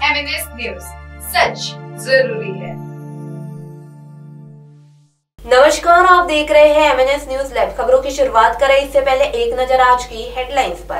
MNS news, सच जरूरी है। नमस्कार, आप देख रहे हैं MNS न्यूज लाइव। खबरों की शुरुआत करें इससे पहले एक नजर आज की हेडलाइंस पर।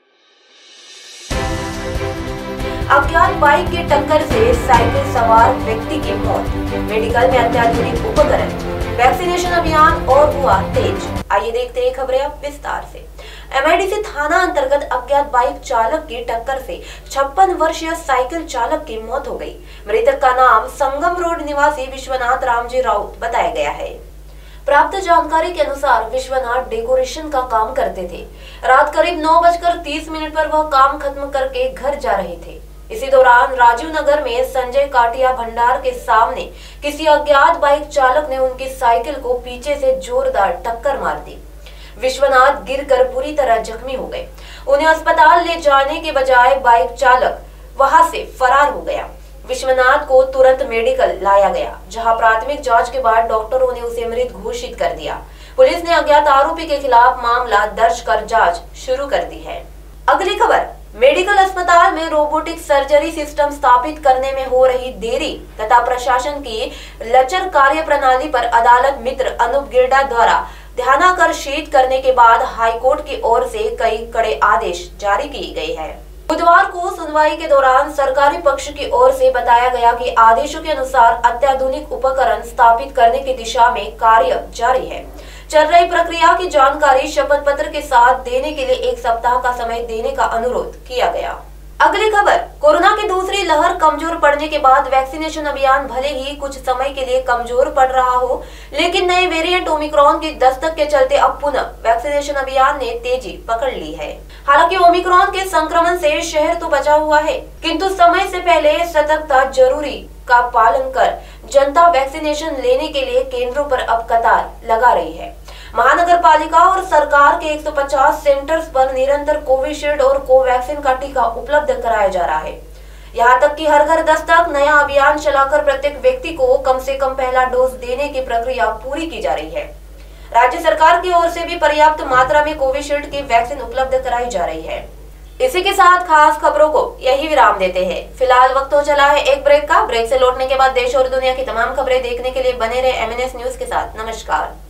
अज्ञात बाइक की टक्कर से साइकिल सवार व्यक्ति की मौत, मेडिकल में अत्याधुनिक उपकरण, वैक्सीनेशन अभियान और हुआ तेज। आइए देखते हैं खबरें अब विस्तार से। MIDC थाना अंतर्गत अज्ञात बाइक चालक की टक्कर से 56 वर्षीय साइकिल चालक की मौत हो गई। मृतक का नाम संगम रोड निवासी विश्वनाथ रामजी राउत बताया गया है। प्राप्त जानकारी के अनुसार विश्वनाथ डेकोरेशन का काम करते थे। रात करीब 9:30 पर वह काम खत्म करके घर जा रहे थे। इसी दौरान राजीव नगर में संजय काटिया भंडार के सामने किसी अज्ञात बाइक चालक ने उनकी साइकिल को पीछे से जोरदार टक्कर मार दी। विश्वनाथ गिरकर बुरी तरह जख्मी हो गए। उन्हें अस्पताल ले जाने के बजाय बाइक चालक वहां से फरार हो गया। विश्वनाथ को तुरंत मेडिकल लाया गया, जहां प्राथमिक जांच के बाद डॉक्टरों ने उसे मृत घोषित कर दिया। पुलिस ने अज्ञात आरोपी के खिलाफ मामला दर्ज कर जांच शुरू कर दी है। अगली खबर, मेडिकल अस्पताल में रोबोटिक सर्जरी सिस्टम स्थापित करने में हो रही देरी तथा प्रशासन की लचर कार्य प्रणाली पर अदालत मित्र अनूप गिरडा द्वारा ध्यानाकर्षित करने के बाद हाईकोर्ट की ओर से कई कड़े आदेश जारी किए गए हैं। बुधवार को सुनवाई के दौरान सरकारी पक्ष की ओर से बताया गया कि आदेशों के अनुसार अत्याधुनिक उपकरण स्थापित करने की दिशा में कार्य जारी है। चल रही प्रक्रिया की जानकारी शपथ पत्र के साथ देने के लिए 1 सप्ताह का समय देने का अनुरोध किया गया। अगली खबर, कोरोना की दूसरी लहर कमजोर पड़ने के बाद वैक्सीनेशन अभियान भले ही कुछ समय के लिए कमजोर पड़ रहा हो, लेकिन नए वेरिएंट ओमिक्रॉन की दस्तक के चलते अब पुनः वैक्सीनेशन अभियान ने तेजी पकड़ ली है। हालांकि ओमिक्रॉन के संक्रमण से शहर तो बचा हुआ है, किंतु समय से पहले सतर्कता जरूरी का पालन कर जनता वैक्सीनेशन लेने के लिए केंद्रों पर अब कतार लगा रही है। महानगर पालिका और सरकार के 150 सेंटर्स पर निरंतर कोविशील्ड और कोवैक्सीन का टीका उपलब्ध कराया जा रहा है। यहाँ तक कि हर घर दस्तक नया अभियान चलाकर प्रत्येक व्यक्ति को कम से कम पहला डोज देने की प्रक्रिया पूरी की जा रही है। राज्य सरकार की ओर से भी पर्याप्त मात्रा में कोविशील्ड की वैक्सीन उपलब्ध कराई जा रही है। इसी के साथ खास खबरों को यही विराम देते हैं। फिलहाल वक्त हो चला है एक ब्रेक का। ब्रेक से लौटने के बाद देश और दुनिया की तमाम खबरें देखने के लिए बने रहे MNS न्यूज के साथ। नमस्कार।